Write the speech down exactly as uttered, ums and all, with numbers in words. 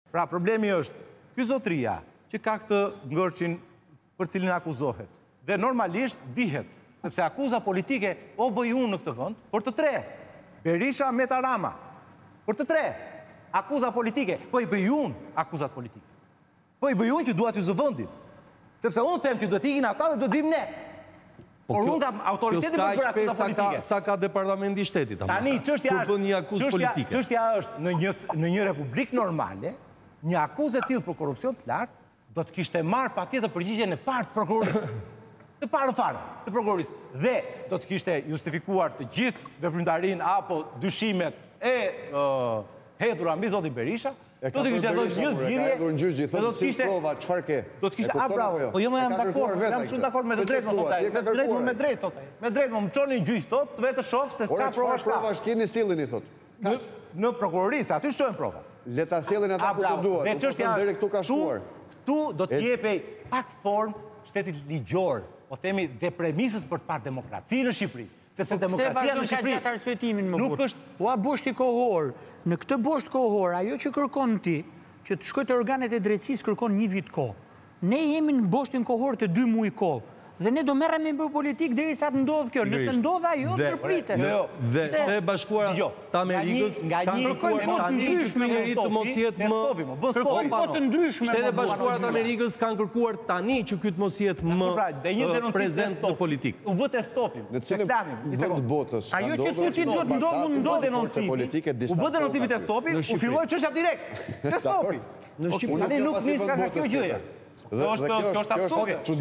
Pra, problemi është, ky zotria që ka këtë ngërçin për cilin akuzohet, dhe normalisht bihet, sepse akuza politike o bëj unë në këtë vend, për të tre. Berisha me Rama, për të tre. Akuza politike, po i bëj unë akuzat politike. Po i bëj unë që duat ju zëvëndin. Sepse unë them që duhet ikin ata dhe duhet vim ne. Por unë kam autoritetin për bërë akuza politike. Sa ka departamenti i shtetit? Tani, çështja Kur bën një akuzë politike. Çështja është në një në një republikë normale, një akuzë e tillë për korrupsion të lartë do të kishte marrë patjetër përgjigjen e parë të prokurorisë. Të parë fare të prokurorisë dhe do të kishte justifikuar të gjithë veprimtarinë apo dyshimet e hedhura mbi zotin Berisha. Do të kishte dhënë një zgjidhje. Do të kishte prova, çfarë ke? Do të kishte a bravo. Po jo më jam dakord, jam shumë dakord me të drejtën thotë. Me të drejtën, me drejtë thotë. Me drejtë më çoni në gjyq thotë, vetë shoh se s'ka prova shka. Prova shkini sillini thotë. Në prokurorisë, aty shtojnë prova. Le ta sjellin ata ku të duan. Dhe çështja deri këtu ka shkuar. Këtu do të jepej pak formë shtetit ligjor, po themi dhe premisës për të parë demokraci në Shqipëri. Sepse demokracia në Shqipëri nuk është... Ua boshti kohor, në këtë bosht kohor, ajo që kërkon ti, që të shkojtë organet e drejtësisë kërkon një vit kohë. Ne jemi në boshtin kohor të dy muaj kohë. Dhe ne do merremi për politikë derisa të ndodhë kjo. Nëse ndodh ajo, ndërpritet. Dhe Shtetet e Bashkuara të Amerikës kanë kërkuar tani që ky njeri të mos jetë më kërkojnë kohë të ndryshme. Shtetet e Bashkuara të Amerikës kanë kërkuar tani që ky të mos jetë më prezent në politikë. U bë te stopim. Në cilën vend botës ajo që ti ti duhet ndodhur ndodh denoncimi. U bë denoncimi te stopi, u filloi çështja direkt. Te stopi. Në Shqipëri nuk nis nga kjo gjë. Kjo është kjo është absurde.